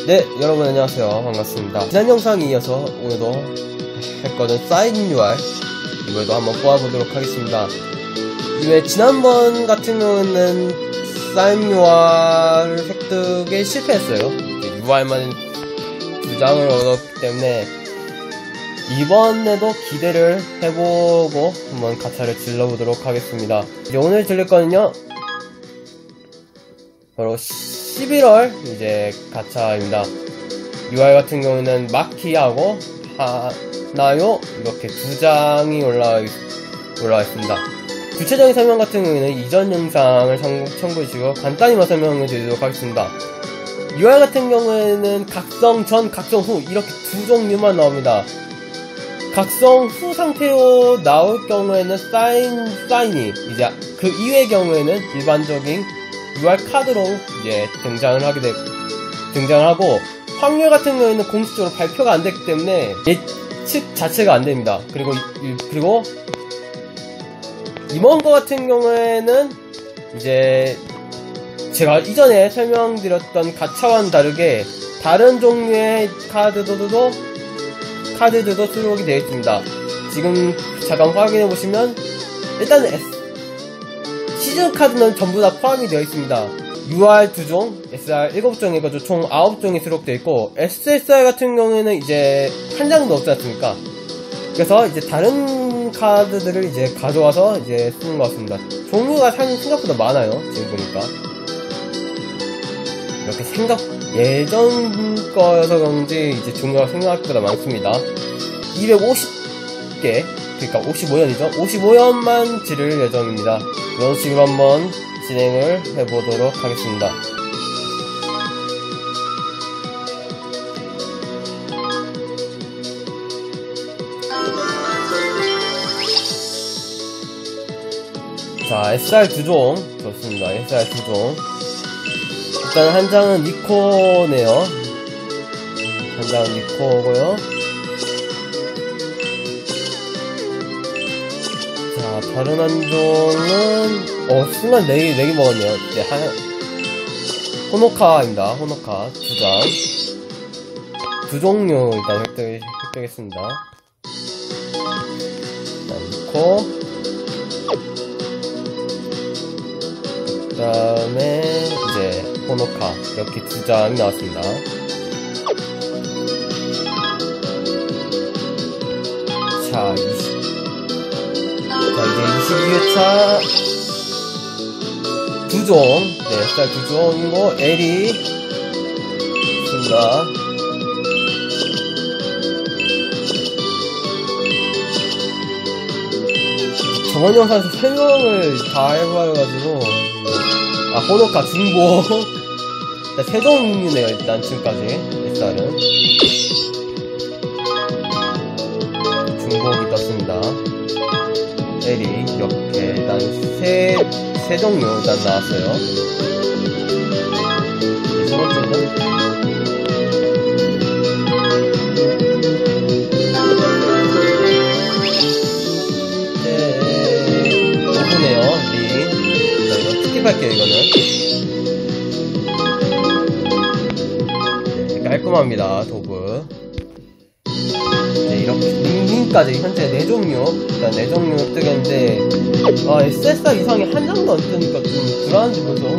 네, 여러분 안녕하세요. 반갑습니다. 지난 영상에 이어서 오늘도 했거든 사인 UR 이번에도 한번 뽑아보도록 하겠습니다. 왜 지난번 같은 경우는 사인 UR 획득에 실패했어요. UR만 2장을 얻었기 때문에 이번에도 기대를 해보고 한번 가차를 질러보도록 하겠습니다. 이제 오늘 들릴 거는요, 바로 11월 이제 가차입니다. UR 같은 경우는 마키하고 하나요 이렇게 2장이 올라와 있습니다. 구체적인 설명 같은 경우에는 이전 영상을 참고해주시고 간단히만 설명해 드리도록 하겠습니다. UR 같은 경우에는 각성 전, 각성 후 이렇게 두 종류만 나옵니다. 각성 후 상태로 나올 경우에는 사인이 이제 그 이외의 경우에는 일반적인 UR 카드로 이제 등장을 하고, 확률 같은 경우에는 공식적으로 발표가 안 됐기 때문에 예측 자체가 안 됩니다. 그리고 이번 거 같은 경우에는 이제 제가 이전에 설명드렸던 가차와는 다르게 다른 종류의 카드들도 수록이 되어 있습니다. 지금 잠깐 확인해 보시면 일단 시즌 카드는 전부 다 포함이 되어 있습니다. UR 2종, SR 7종 해가지고 총 9종이 수록되어 있고, SSR 같은 경우에는 이제 한 장도 없지 않습니까? 그래서 이제 다른 카드들을 이제 가져와서 이제 쓰는 것 같습니다. 종류가 생각보다 많아요. 지금 보니까. 이렇게 예전 거여서 그런지 이제 종류가 생각보다 많습니다. 250개, 그러니까 55연이죠. 55연만 지를 예정입니다. 이런 식으로 한번 진행을 해보도록 하겠습니다. 자, SR 2종 좋습니다. SR 2종 일단 한 장은 니코네요. 한 장은 니코고요. 자, 다른 한 종은 순간 4개 먹었네요. 네, 호노카입니다. 호노카 2장 2종류 일단 획득했습니다. 자, 니코, 그 다음에 이제 호노카 이렇게 2장이 나왔습니다. 자, 이제 22회차 2종, 네, SR 2종이고, L이 있습니다. 저번 영상에서 설명을 다 해봐가지고, 호노카 중복. 일단 3종이네요, 일단 지금까지, SR은. 중복이 떴습니다. L이 이렇게 일단 세 종류 일단 나왔어요. 세 번째는 도구네요. 자, 이거 스킵할게요. 이거는 네, 깔끔합니다. 도구. 네, 이렇게 링까지 현재 4종류 일단 4종류 뜨겠는데, SSR 이상이 한 장도 안 뜨니까 좀 불안한지 벌써.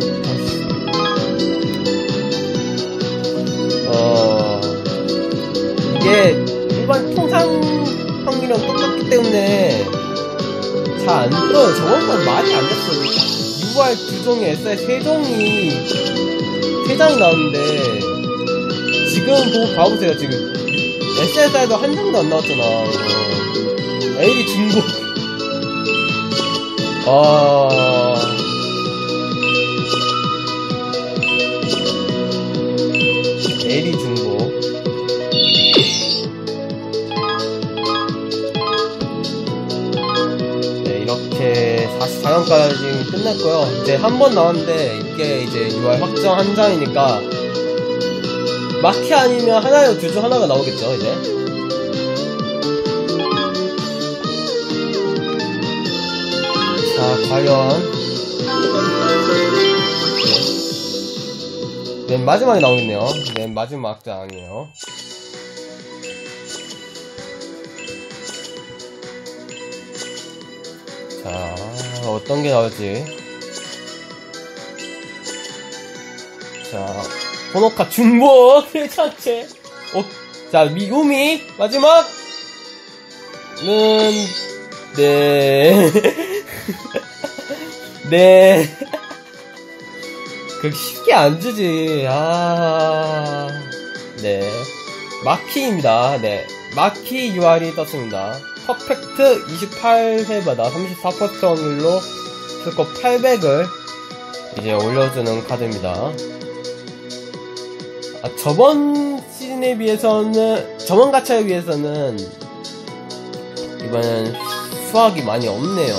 이게 일반 통상 확률이랑 똑같기 때문에 잘 안 떠요. 저번 건 말이 안 됐어요. UR 2종에 SR 3장이 나오는데, 지금 보고 봐보세요. 지금 SSR도 한 장도 안 나왔잖아. 이거 L이 중복. L이 중복. 네, 이렇게 44강까지 끝났고요. 이제 한 번 나왔는데, 이게 이제 UR 확정 한 장이니까 마키 아니면 하나요, 2중 하나가 나오겠죠, 이제. 자, 과연 맨 마지막에 나오겠네요. 맨 마지막 장이에요. 자, 어떤 게 나올지. 자, 호노카 중복! 괜찮지? 자, 미우미! 마지막! 네. 네. 그렇게 쉽게 안 주지. 네. 마키입니다. 네. 마키 UR이 떴습니다. 퍼펙트 28회마다 34% 확률로 스코어 800을 이제 올려주는 카드입니다. 저번 시즌에 비해서는, 저번 가차에 비해서는 이번엔 수확이 많이 없네요.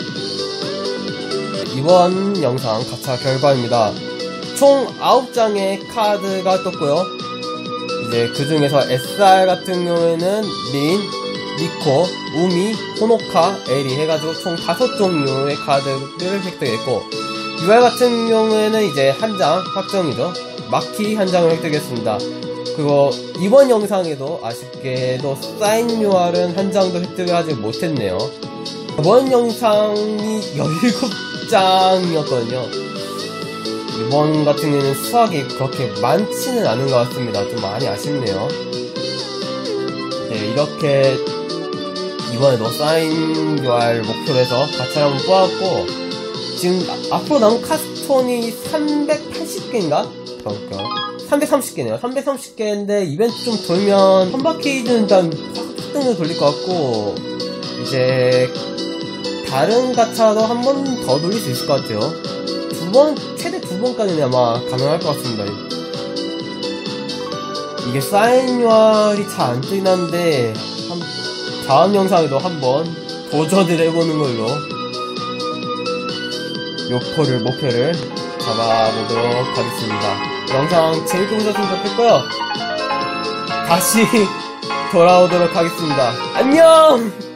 이번 영상 가차 결과입니다. 총 9장의 카드가 떴고요. 이제 그 중에서 SR 같은 경우에는 린, 니코, 우미, 호노카, 에리 해가지고 총 5종류의 카드를 획득했고, UR 같은 경우에는 이제 한 장 확정이죠. 마키 한 장을 획득했습니다. 그리고 이번 영상에도 아쉽게도 사인 UR은 한 장도 획득을 하지 못했네요. 이번 영상이 17장이었거든요. 이번 같은 경우에는 수확이 그렇게 많지는 않은 것 같습니다. 좀 많이 아쉽네요. 네, 이렇게 이번에도 사인 UR 목표로 해서 가차를 한번 뽑았고, 지금 앞으로 남은 카스톤이 380개인가? 그러니까 330개네요. 330개인데 이벤트 좀 돌면 한 바퀴는 일단 확 돌릴 것 같고, 이제 다른 가차도 한 번 더 돌릴 수 있을 것 같아요. 최대 2번까지는 아마 가능할 것 같습니다. 이게 사인 UR이 잘 안 뜨긴 한데, 다음 영상에도 한번 도전을 해보는 걸로 목표를 잡아보도록 하겠습니다. 영상 재밌게 보셨으면 좋겠고요. 다시 돌아오도록 하겠습니다. 안녕!